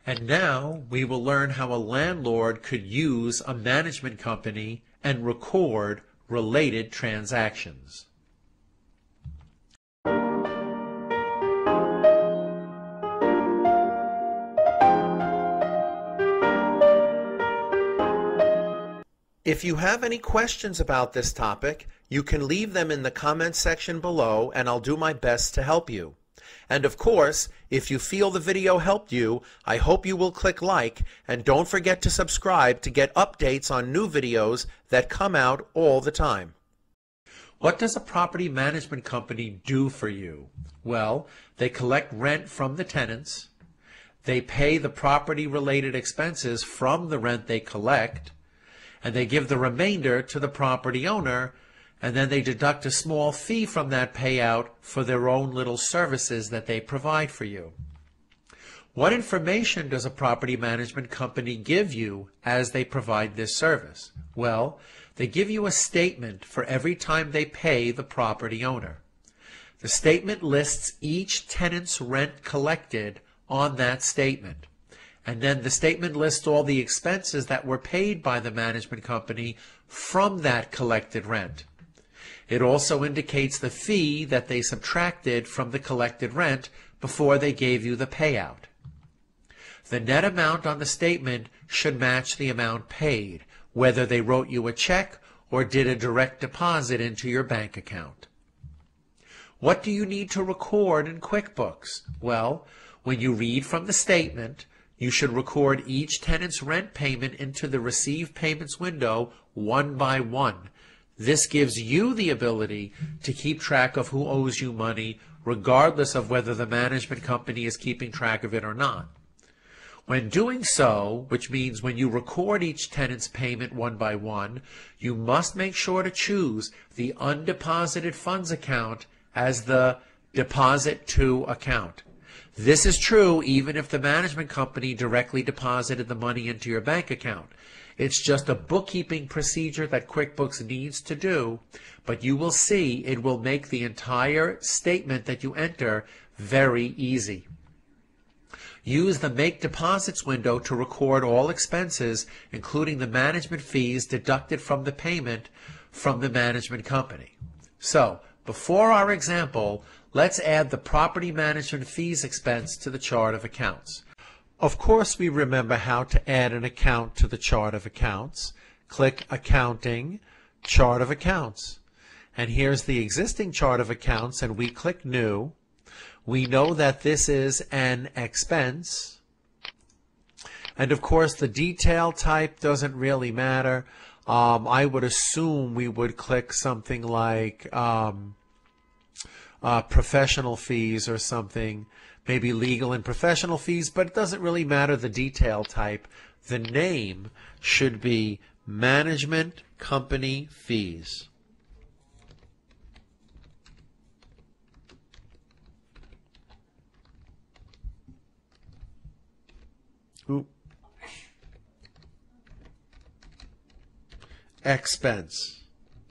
And now we will learn how a landlord could use a management company and record related transactions. If you have any questions about this topic, you can leave them in the comments section below and I'll do my best to help you. And of course, if you feel the video helped you, I hope you will click like and don't forget to subscribe to get updates on new videos that come out all the time. What does a property management company do for you? Well, they collect rent from the tenants, they pay the property-related expenses from the rent they collect, and they give the remainder to the property owner, and then they deduct a small fee from that payout for their own little services that they provide for you. What information does a property management company give you as they provide this service? Well, they give you a statement for every time they pay the property owner. The statement lists each tenant's rent collected on that statement. And then the statement lists all the expenses that were paid by the management company from that collected rent. It also indicates the fee that they subtracted from the collected rent before they gave you the payout. The net amount on the statement should match the amount paid, whether they wrote you a check or did a direct deposit into your bank account. What do you need to record in QuickBooks? Well, when you read from the statement, you should record each tenant's rent payment into the Receive Payments window one by one. This gives you the ability to keep track of who owes you money, regardless of whether the management company is keeping track of it or not. When doing so, which means when you record each tenant's payment one by one, you must make sure to choose the undeposited funds account as the deposit to account. This is true even if the management company directly deposited the money into your bank account. It's just a bookkeeping procedure that QuickBooks needs to do, but you will see it will make the entire statement that you enter very easy. Use the Make Deposits window to record all expenses, including the management fees deducted from the payment from the management company. So, before our example, let's add the property management fees expense to the chart of accounts. Of course, we remember how to add an account to the chart of accounts. Click Accounting, Chart of Accounts. And here's the existing chart of accounts, and we click New. We know that this is an expense. And of course, the detail type doesn't really matter. I would assume we would click something like professional fees or something, maybe legal and professional fees, but it doesn't really matter the detail type. The name should be Management Company Fees. Expense.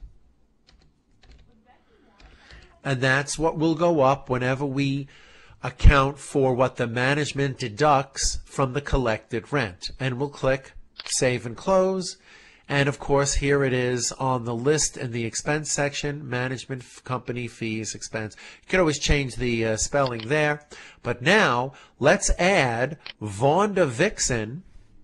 And that's what will go up whenever we account for what the management deducts from the collected rent. And we'll click Save and Close. And of course, here it is on the list in the expense section, Management Company Fees Expense. You can always change the spelling there. But now, let's add Vonda Vixen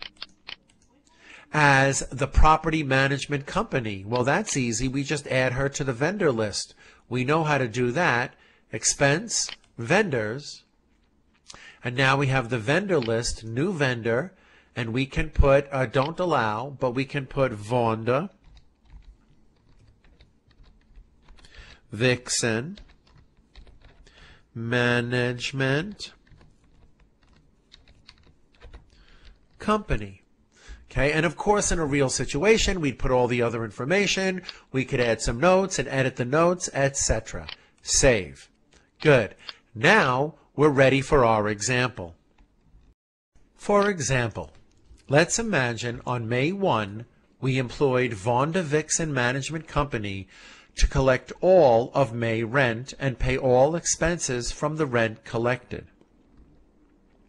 as the property management company. Well, that's easy. We just add her to the vendor list. We know how to do that. Expense, vendors, and now we have the vendor list, new vendor, and we can put, don't allow, but we can put Vonda Vixen Management Company. Okay, and of course in a real situation we'd put all the other information, we could add some notes and edit the notes, etc. Save. Good. Now we're ready for our example. For example, let's imagine on May 1 we employed Vonda Vixen Management Company to collect all of May rent and pay all expenses from the rent collected.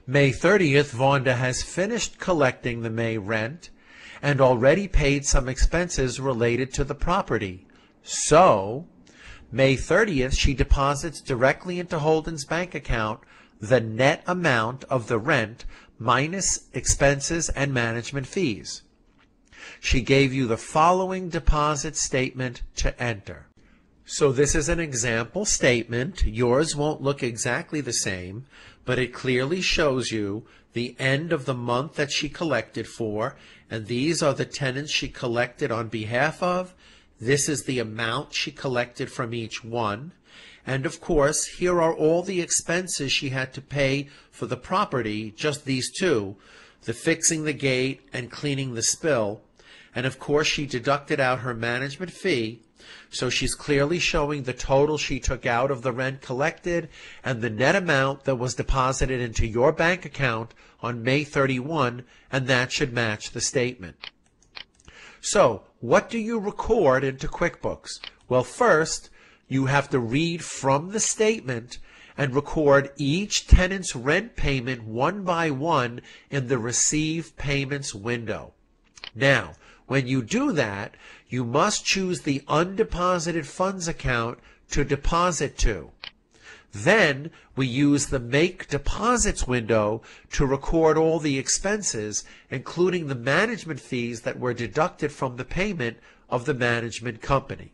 May 30th, Vonda has finished collecting the May rent and already paid some expenses related to the property. So, May 30th, she deposits directly into Holden's bank account the net amount of the rent minus expenses and management fees. She gave you the following deposit statement to enter. So this is an example statement. Yours won't look exactly the same, but it clearly shows you the end of the month that she collected for, and these are the tenants she collected on behalf of. This is the amount she collected from each one. And of course, here are all the expenses she had to pay for the property, just these two, the fixing the gate and cleaning the spill. And of course, she deducted out her management fee, so she's clearly showing the total she took out of the rent collected and the net amount that was deposited into your bank account on May 31, and that should match the statement. So, what do you record into QuickBooks? Well, first, you have to read from the statement and record each tenant's rent payment one by one in the Receive Payments window. Now, when you do that, you must choose the undeposited funds account to deposit to. Then, we use the Make Deposits window to record all the expenses, including the management fees that were deducted from the payment of the management company.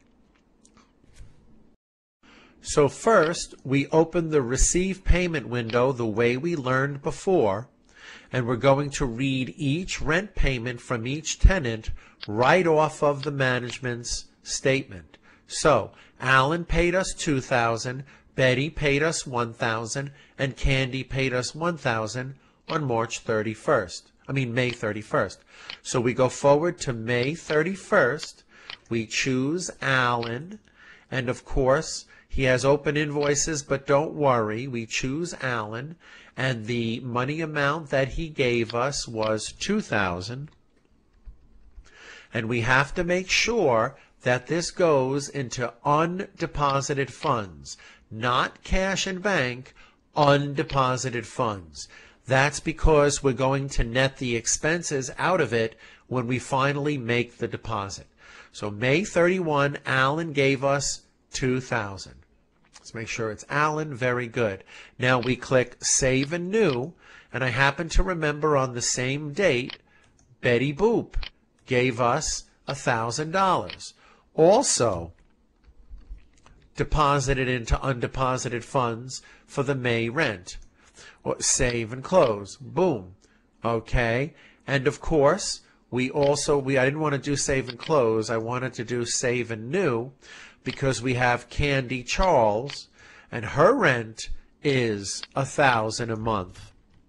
So first, we open the Receive Payment window the way we learned before, and we're going to read each rent payment from each tenant right off of the management's statement. So, Alan paid us $2,000, Betty paid us $1,000, and Candy paid us $1,000 on May 31st. So we go forward to May 31st, we choose Alan, and of course, he has open invoices, but don't worry, we choose Alan, and the money amount that he gave us was $2,000. And we have to make sure that this goes into undeposited funds, not cash and bank, undeposited funds. That's because we're going to net the expenses out of it when we finally make the deposit. So May 31, Alan gave us $2,000. Let's make sure it's Alan. Very good. Now we click Save and New, and I happen to remember on the same date, Betty Boop gave us $1,000. Also deposited into undeposited funds for the May rent. Save and close. Boom. Okay. And of course, I didn't want to do save and close. I wanted to do save and new, because we have Candy Charles, and her rent is $1,000 a month.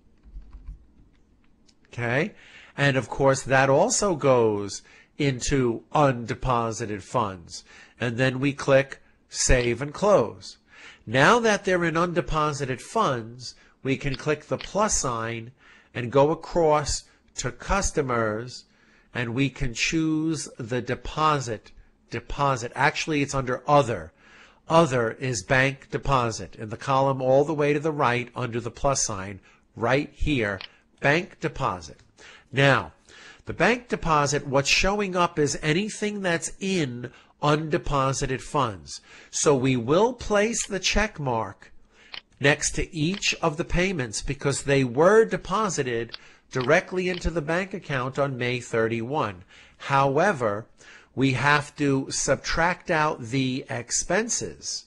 Okay? And of course, that also goes into undeposited funds. And then we click Save and Close. Now that they're in undeposited funds, we can click the plus sign and go across to Customers, and we can choose the deposit. Actually, it's under Other. Other is Bank Deposit. In the column all the way to the right under the plus sign, right here, Bank Deposit. Now, the bank deposit, what's showing up is anything that's in undeposited funds. So we will place the check mark next to each of the payments because they were deposited directly into the bank account on May 31. However, we have to subtract out the expenses.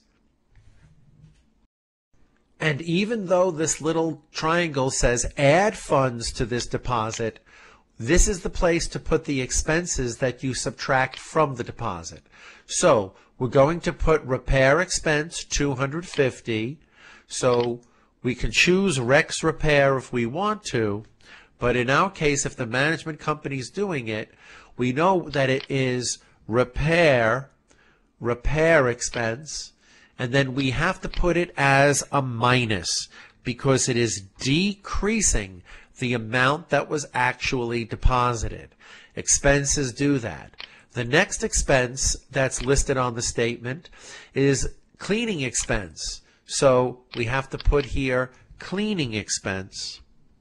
And even though this little triangle says add funds to this deposit, this is the place to put the expenses that you subtract from the deposit. So we're going to put repair expense $250. So we can choose Rex Repair if we want to, but in our case, if the management company is doing it, we know that it is repair expense, and then we have to put it as a minus because it is decreasing the amount that was actually deposited. Expenses do that. The next expense that's listed on the statement is cleaning expense. So we have to put here cleaning expense.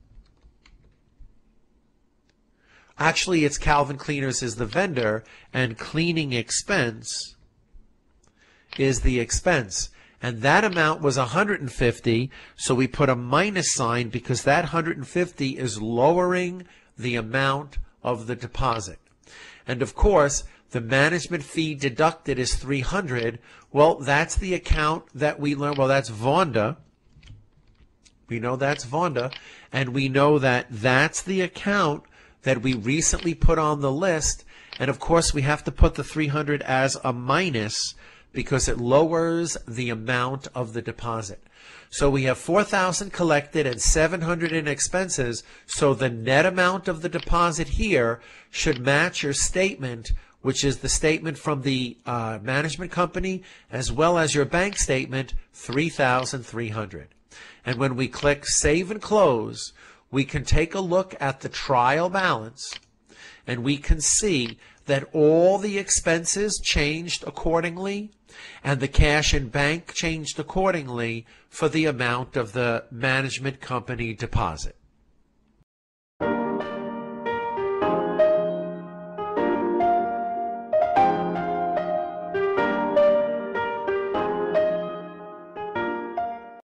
Actually, it's Calvin Cleaners is the vendor, and cleaning expense is the expense. And that amount was $150, so we put a minus sign because that $150 is lowering the amount of the deposit. And of course, the management fee deducted is $300. Well, that's the account that we learned. Well, that's Vonda. We know that's Vonda, and we know that that's the account that we recently put on the list. And of course, we have to put the $300 as a minus because it lowers the amount of the deposit. So we have $4,000 collected and $700 in expenses. So the net amount of the deposit here should match your statement, which is the statement from the management company, as well as your bank statement, $3,300. And when we click Save and Close, we can take a look at the trial balance, and we can see that all the expenses changed accordingly, and the cash in bank changed accordingly for the amount of the management company deposit.